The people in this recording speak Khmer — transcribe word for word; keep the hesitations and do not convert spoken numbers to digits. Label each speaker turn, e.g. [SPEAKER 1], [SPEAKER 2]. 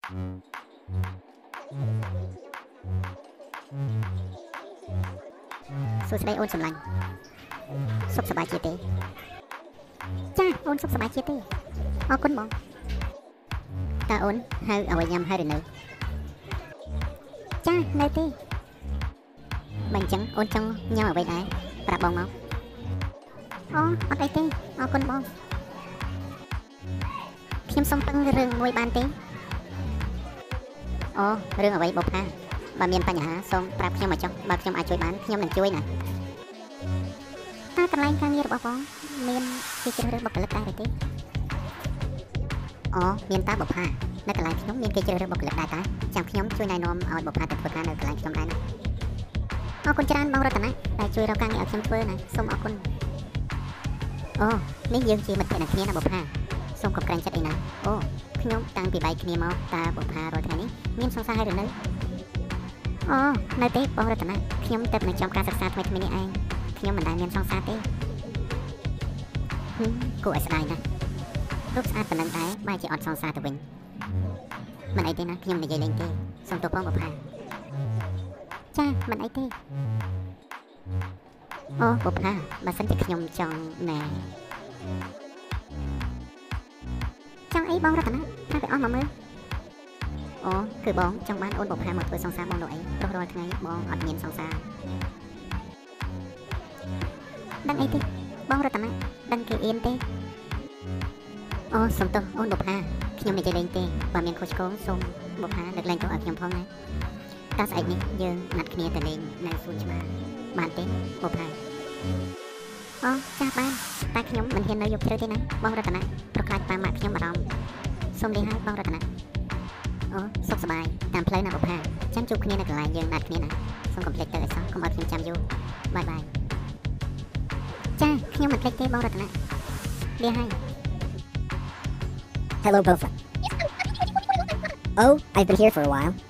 [SPEAKER 1] សួស្តីអូនសម្លាញ់សុខសប្បាយជាទេចាអូនសុខសប្បាយជាទេអរគុណបងតើអូនហៅអ្វីញ៉ាំហើយឬនៅចានៅទេបើអញ្ចឹងអូនចង់ញ៉ាំអ្វីដែរប្រាប់បងមកអូអត់អីទេអរគុណបងខ្ញុំសុំពឹងរឿងមួយបានទេអូរឿងអ្វីបុប្ផាបើមានបញ្ហាសូមប្រាប់ខ្ញុំមកចុះបើខ្ញុំអាចជួយបានខ្ញុំនឹងជួយណាតើកន្លែងការងាររបស់បងមានគេជ្រើសរើសបុគ្គលិកដែរទេអូមានតាបុប្ផានៅកន្លែងខ្ញុំមានគេជ្រើសរើសបុគ្គលិកដែរតាចាំខ្ញុំជួយណែនាំឲ្យបុប្ផាទៅធ្វើការនៅកន្លែងខ្ញុំដែរណាអរគុណច្រើនបងរតនាដែលជួយរកការងារឲ្យខ្ញុំធ្វើណាសូមអរគុណអូនេះយើងជាមិត្តភក្តិនឹងគ្នាណាបុប្ផាសូមកុំក្រែងចិត្តអីណាអូខ្ញុំតាំងពីបែកគ្នាមកតើបុប្ផារាល់ថ្ងៃនេះមានសង្សារហើយឬនៅអូនៅទេបងរតនាខ្ញុំទៅនឹងចំការសិក្សាថ្មីថ្មីនេះឯងខ្ញុំមិនដែលមានសង្សារទេគួរឲ្យស្ដាយណាស់រូបស្អាតប៉ុណ្ណឹងដែរបែរជាអត់សង្សារទៅវិញមិនអីទេណាខ្ញុំនិយាយលេងទេសូមទោសផងបុប្ផាចាមិនអីទេអូបុប្ផាបើសិនជាខ្ញុំចង់ណែចង់អីបងរតនាថាទៅអស់មកមើលអូគឺបងចង់បានអូនបុប្ផាមកធ្វើសង្សារបងនោះអីព្រោះរាល់ថ្ងៃបងអត់មានសង្សារដឹងអីទេបងរតនាដឹងគេអៀនទេអូសុំទោសអូនបុប្ផាខ្ញុំនិយាយលេងទេបើមានខុសឆ្គងសូមបុប្ផាលើកលែងទោសឲ្យខ្ញុំផងណាតើស្អែកនេះយើងណាត់គ្នាទៅលេងនៅសួនច្បារបានទេបុប្ផាអូចាស់បានតែខ្ញុំមិនហ៊ាននៅយប់ជ្រៅទេណាបងរតនាប្រខ្លាចប៉ាម៉ាក់ខ្ញុំបារម្ភសូមលាហើយបងរតនាអូសុខសប្បាយតាមផ្លូវណាបុប្ផាចាំជួបគ្នានៅកន្លែងយើងណាត់គ្នាណាសូមកុំភ្លេចទៅឲ្យសោះកុំឲ្យខ្ញុំចាំយូរបាយបាយចាខ្ញុំមិនភ្លេចទេបងរតនាលាហើយ
[SPEAKER 2] Hello, Bofa. Oh, I've been here for a while.